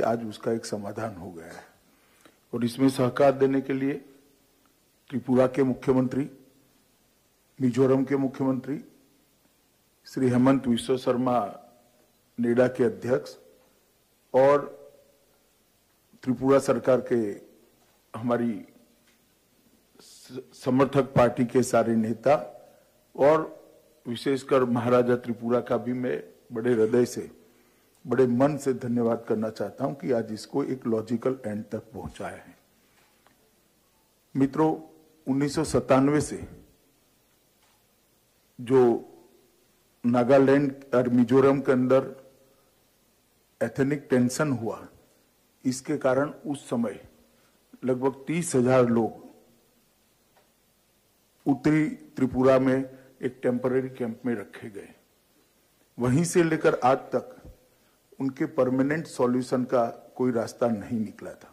आज उसका एक समाधान हो गया है। और इसमें सहकार देने के लिए त्रिपुरा के मुख्यमंत्री, मिजोरम के मुख्यमंत्री श्री हेमंत विश्व शर्मा नेडा के अध्यक्ष और त्रिपुरा सरकार के हमारी समर्थक पार्टी के सारे नेता और विशेषकर महाराजा त्रिपुरा का भी मैं बड़े हृदय से, बड़े मन से धन्यवाद करना चाहता हूं कि आज इसको एक लॉजिकल एंड तक पहुंचाया है। मित्रों, 1997 से जो नागालैंड और मिजोरम के अंदर एथनिक टेंशन हुआ, इसके कारण उस समय लगभग 30,000 लोग उत्तरी त्रिपुरा में एक टेम्पररी कैंप में रखे गए। वहीं से लेकर आज तक उनके परमानेंट सॉल्यूशन का कोई रास्ता नहीं निकला था।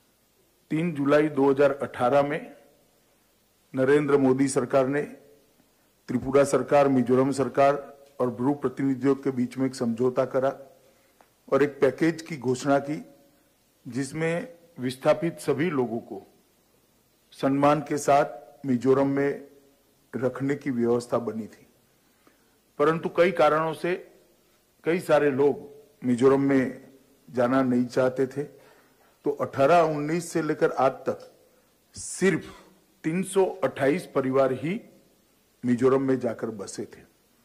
3 जुलाई 2018 में नरेंद्र मोदी सरकार ने त्रिपुरा सरकार, मिजोरम सरकार और ब्रू प्रतिनिधियों के बीच में एक समझौता करा और एक पैकेज की घोषणा की, जिसमें विस्थापित सभी लोगों को सम्मान के साथ मिजोरम में रखने की व्यवस्था बनी थी। परंतु कई कारणों से कई सारे लोग मिजोरम में जाना नहीं चाहते थे, तो 18-19 से लेकर आज तक सिर्फ 328 परिवार ही मिजोरम में जाकर बसे थे।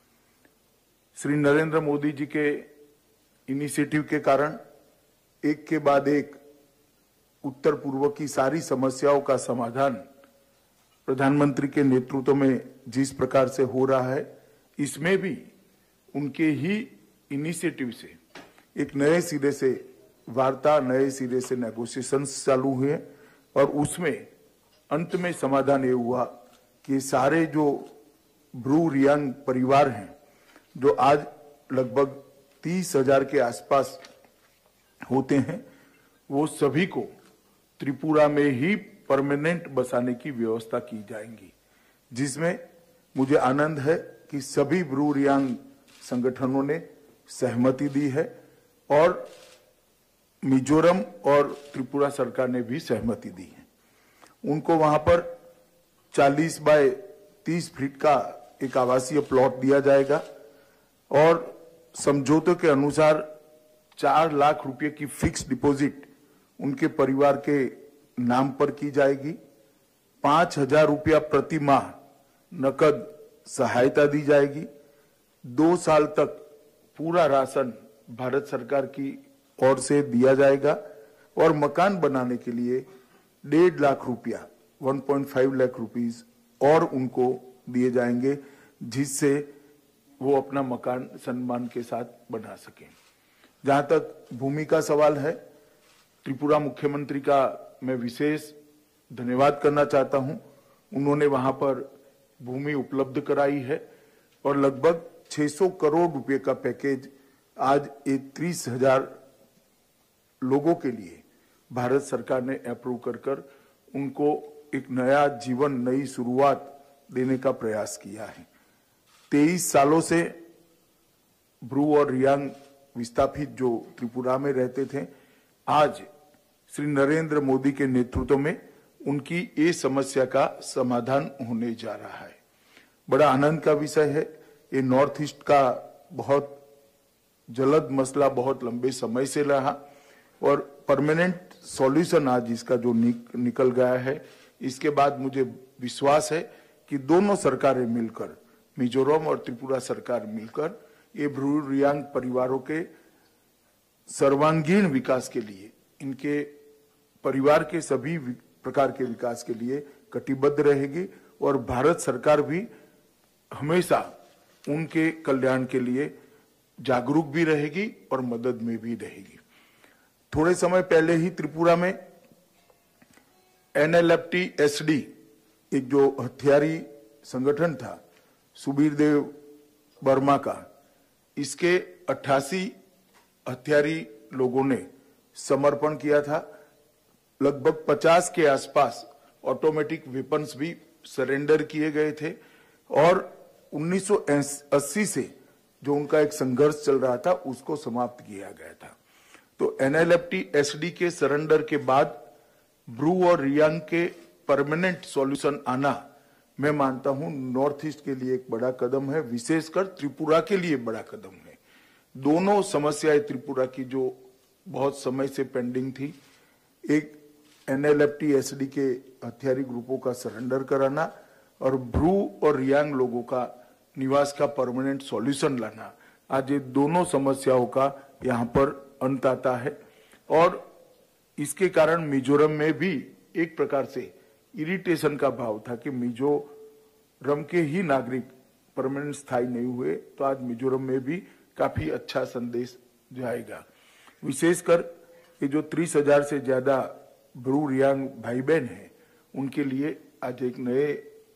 श्री नरेंद्र मोदी जी के इनिशिएटिव के कारण एक के बाद एक उत्तर पूर्व की सारी समस्याओं का समाधान प्रधानमंत्री के नेतृत्व में जिस प्रकार से हो रहा है, इसमें भी उनके ही इनिशिएटिव से एक नए सिरे से वार्ता, नए सिरे से नेगोशिएशंस चालू हुए और उसमें अंत में समाधान ये हुआ कि सारे जो ब्रू रियांग परिवार हैं, जो आज लगभग 30,000 के आसपास होते हैं, वो सभी को त्रिपुरा में ही परमानेंट बसाने की व्यवस्था की जाएगी, जिसमें मुझे आनंद है कि सभी ब्रू रियांग संगठनों ने सहमति दी है और मिजोरम और त्रिपुरा सरकार ने भी सहमति दी है। उनको वहां पर 40 बाय 30 फीट का एक आवासीय प्लॉट दिया जाएगा और समझौते के अनुसार 4 लाख रुपए की फिक्स डिपॉजिट उनके परिवार के नाम पर की जाएगी। 5,000 रुपया प्रति माह नकद सहायता दी जाएगी। 2 साल तक पूरा राशन भारत सरकार की ओर से दिया जाएगा और मकान बनाने के लिए 1.5 लाख रुपया 1.5 लाख रुपीस और उनको दिए जाएंगे, जिससे वो अपना मकान सम्मान के साथ बना सकें। जहां तक भूमि का सवाल है, त्रिपुरा मुख्यमंत्री का मैं विशेष धन्यवाद करना चाहता हूं। उन्होंने वहां पर भूमि उपलब्ध कराई है और लगभग 600 करोड़ रुपए का पैकेज आज 30,000 लोगों के लिए भारत सरकार ने अप्रूव कर उनको एक नया जीवन, नई शुरुआत देने का प्रयास किया है। 23 सालों से ब्रू और रियांग विस्थापित जो त्रिपुरा में रहते थे, आज श्री नरेंद्र मोदी के नेतृत्व में उनकी ये समस्या का समाधान होने जा रहा है। बड़ा आनंद का विषय है। ये नॉर्थ ईस्ट का बहुत जलद मसला बहुत लंबे समय से रहा और परमानेंट सॉल्यूशन आज इसका जो निकल गया है। इसके बाद मुझे विश्वास है कि दोनों सरकारें मिलकर, मिजोरम और त्रिपुरा सरकार मिलकर, ये ब्रू रियांग परिवारों के सर्वांगीण विकास के लिए, इनके परिवार के सभी प्रकार के विकास के लिए कटिबद्ध रहेगी और भारत सरकार भी हमेशा उनके कल्याण के लिए जागरूक भी रहेगी और मदद में भी रहेगी। थोड़े समय पहले ही त्रिपुरा में NLFT-SD, एक जो हथियारी संगठन था सुबीर देव वर्मा का, इसके 88 हथियारी लोगों ने समर्पण किया था। लगभग 50 के आसपास ऑटोमेटिक वेपन्स भी सरेंडर किए गए थे और 1980 से जो उनका एक संघर्ष चल रहा था उसको समाप्त किया गया था। तो एनएलएफटी एसडी के सरेंडर के बाद ब्रू और रियांग के परमानेंट सॉल्यूशन आना मैं मानता हूं नॉर्थ ईस्ट के लिए एक बड़ा कदम है, विशेषकर त्रिपुरा के लिए बड़ा कदम है। दोनों समस्याएं त्रिपुरा की जो बहुत समय से पेंडिंग थी, एक एनएलएफटी एसडी के हथियारी ग्रुपों का सरेंडर कराना और ब्रू और रियांग लोगों का निवास का परमानेंट सॉल्यूशन लाना, आज ये दोनों समस्याओं का यहाँ पर अंत आता है। और इसके कारण मिजोरम में भी एक प्रकार से इरिटेशन का भाव था कि मिजोरम के ही नागरिक परमानेंट स्थायी नहीं हुए, तो आज मिजोरम में भी काफी अच्छा संदेश जाएगा। विशेषकर ये जो 30,000 से ज्यादा ब्रू रियांग भाई बहन हैं, उनके लिए आज एक नए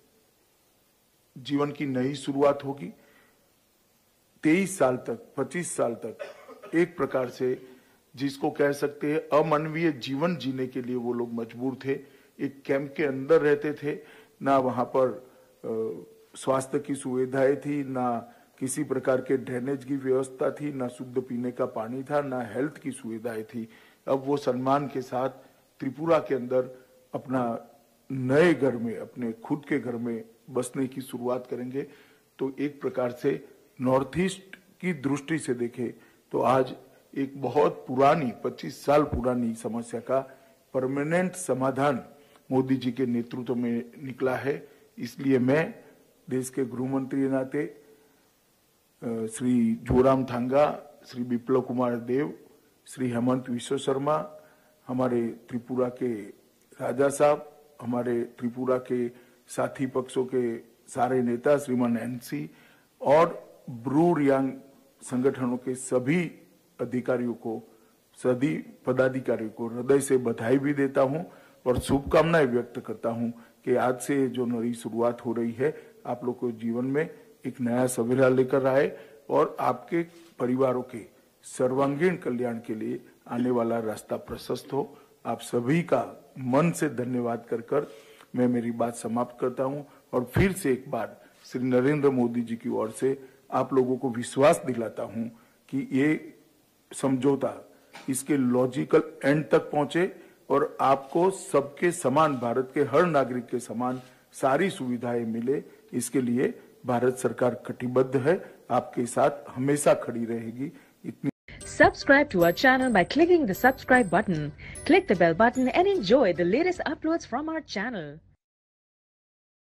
जीवन की नई शुरुआत होगी। 23 साल तक 25 साल तक एक प्रकार से जिसको कह सकते हैं अमानवीय जीवन जीने के लिए वो लोग मजबूर थे। एक कैंप के अंदर रहते थे, ना वहां पर स्वास्थ्य की सुविधाएं थी, ना किसी प्रकार के ड्रेनेज की व्यवस्था थी, ना शुद्ध पीने का पानी था, ना हेल्थ की सुविधाएं थी। अब वो सम्मान के साथ त्रिपुरा के अंदर अपना नए घर में, अपने खुद के घर में बसने की शुरुआत करेंगे। तो एक प्रकार से नॉर्थ ईस्ट की दृष्टि से देखें तो आज एक बहुत पुरानी 25 साल पुरानी समस्या का परमानेंट समाधान मोदी जी के नेतृत्व में निकला है। इसलिए मैं देश के गृह मंत्री के नाते श्री जोरामथांगा, श्री बिप्लब कुमार देव, श्री हेमंत विश्व शर्मा, हमारे त्रिपुरा के राजा साहब, हमारे त्रिपुरा के साथी पक्षों के सारे नेता श्रीमान एनसी और ब्रू रियांग संगठनों के सभी अधिकारियों को, सभी पदाधिकारियों को हृदय से बधाई भी देता हूं और शुभकामनाएं व्यक्त करता हूं कि आज से जो नई शुरुआत हो रही है, आप लोग को जीवन में एक नया सवेरा लेकर आए और आपके परिवारों के सर्वांगीण कल्याण के लिए आने वाला रास्ता प्रशस्त हो। आप सभी का मन से धन्यवाद कर मैं मेरी बात समाप्त करता हूं और फिर से एक बार श्री नरेंद्र मोदी जी की ओर से आप लोगों को विश्वास दिलाता हूं कि ये समझौता इसके लॉजिकल एंड तक पहुंचे और आपको सबके समान, भारत के हर नागरिक के समान सारी सुविधाएं मिले। इसके लिए भारत सरकार कटिबद्ध है, आपके साथ हमेशा खड़ी रहेगी। इतनी Subscribe to our channel by clicking the subscribe button. Click the bell button and enjoy the latest uploads from our channel.